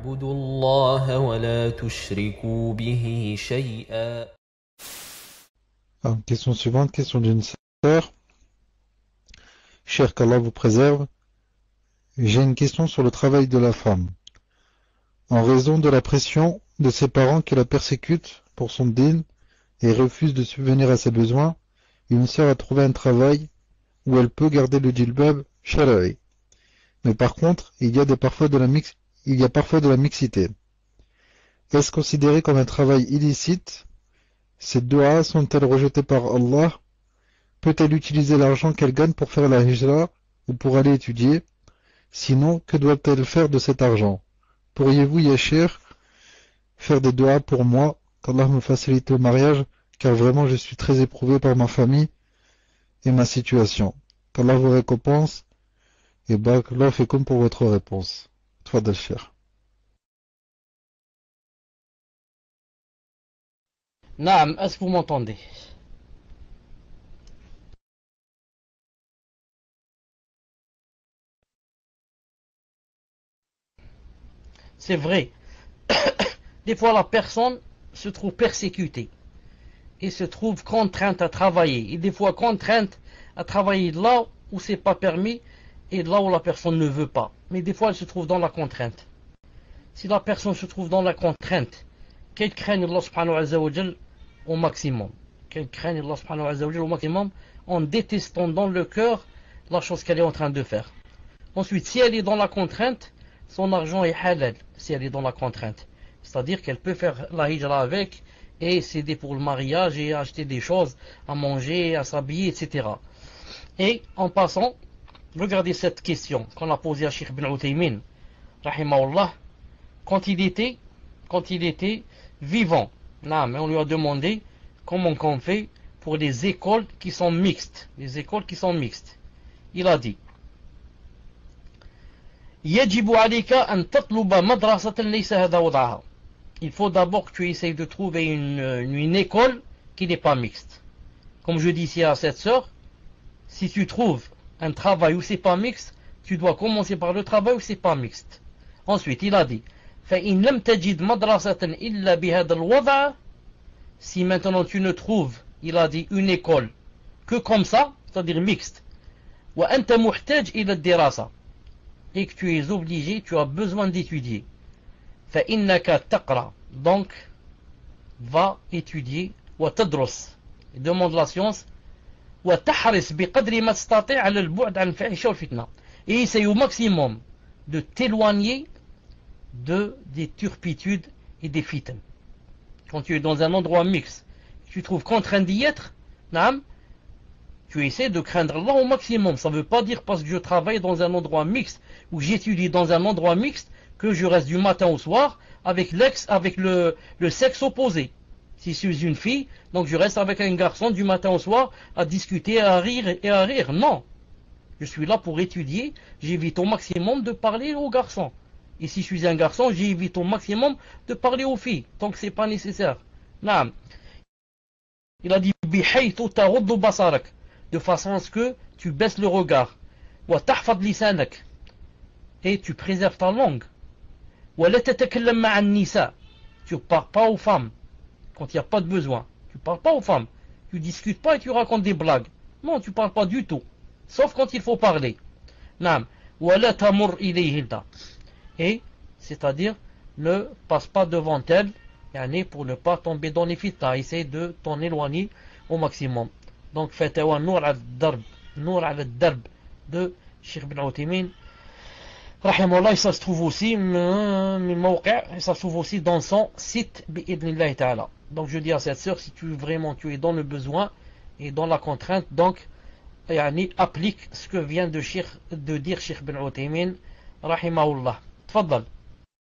اعبدوا الله ولا تشركوا به شيئا. Alors, question suivante, question d'une sœur. Cher qu'Allah vous préserve, j'ai une question sur le travail de la femme. En raison de la pression de ses parents qui la persécutent pour son dîn et refuse de subvenir à ses besoins, une sœur a trouvé un travail où elle peut garder le djilbab shara'i. Mais par contre, il y a parfois de la mixité. Est-ce considéré comme un travail illicite? Ces du'as sont-elles rejetées par Allah? Peut-elle utiliser l'argent qu'elle gagne pour faire la hijra ou pour aller étudier? Sinon, que doit-elle faire de cet argent? Pourriez-vous, Yachir, faire des du'as pour moi, qu'Allah me facilite le mariage, car vraiment je suis très éprouvé par ma famille et ma situation. Qu'Allah vous récompense et barakallahu fikum pour votre réponse. Tfadal Cheikh. Naam, est-ce que vous m'entendez? C'est vrai. Des fois, la personne se trouve persécutée et se trouve contrainte à travailler. Et des fois, contrainte à travailler là où c'est pas permis et là où la personne ne veut pas. Mais des fois, elle se trouve dans la contrainte. Si la personne se trouve dans la contrainte, qu'elle craigne Allah subhanahu wa ta'ala au maximum. Qu'elle craigne Allah subhanahu wa ta'ala au maximum en détestant dans le cœur la chose qu'elle est en train de faire. Ensuite, si elle est dans la contrainte, son argent est halal, si elle est dans la contrainte. C'est-à-dire qu'elle peut faire la hijra avec et s'aider pour le mariage et acheter des choses à manger, à s'habiller, etc. Et en passant, regardez cette question qu'on a posée à Cheikh Ibn Uthaymin, rahimahullah, quand il était vivant. Mais on lui a demandé comment on fait pour les écoles qui sont mixtes. Les écoles qui sont mixtes. Il a dit يجب عليك أن تطلب مدرسة ليس هذا وضعها. Il faut d'abord que tu essayes de trouver une école qui n'est pas mixte. Comme je dis ici à cette sœur, si tu trouves un travail où c'est pas mixte, tu dois commencer par le travail où c'est pas mixte. Ensuite, il a dit فإن لم تجد مدرسة إلا بهذا الوضع. Si maintenant tu ne trouves, il a dit, une école que comme ça, c'est-à-dire mixte, وأنت محتاج إلى الدراسة, et que tu es obligé, tu as besoin d'étudier. فإنك تقرأ, donc va étudier, وتدرس, demande la science, وتحرص بقدر ما تستطيع على البعد عن الفاحشة والفتنة, et essaye au maximum de t'éloigner des turpitudes et des fitnes. Quand tu es dans un endroit mixte, tu trouves contraint d'y être, tu essaies de craindre Allah au maximum. Ça ne veut pas dire parce que je travaille dans un endroit mixte ou j'étudie dans un endroit mixte que je reste du matin au soir avec le sexe opposé. Si je suis une fille, donc je reste avec un garçon du matin au soir à discuter, à rire et à rire. Non. Je suis là pour étudier, j'évite au maximum de parler aux garçons. Et si je suis un garçon, j'évite au maximum de parler aux filles, tant que ce n'est pas nécessaire. Non. Il a dit بحيث تغض بصرك, de façon à ce que tu baisses le regard. وتحفظ لسانك, et tu préserves ta langue. ولا تتكلم مع النساء, tu ne parles pas aux femmes quand il n'y a pas de besoin. Tu ne parles pas aux femmes. Tu ne discutes pas et tu racontes des blagues. Non, tu ne parles pas du tout. Sauf quand il faut parler. نعم. ولا تمر إليهن, et c'est-à-dire ne passe pas devant elle, pour ne pas tomber dans les fitna, essaye de t'en éloigner au maximum. Donc fatawa Nour al-Darb de Cheikh Ibn Uthaymin rahimahullah, ça se trouve aussi ça se trouve aussi dans son site bi'idhnillah ta'ala. Donc je dis à cette sœur, si tu es dans le besoin et dans la contrainte, donc applique ce que vient de dire Cheikh Ibn Uthaymin rahimahullah. تفضل.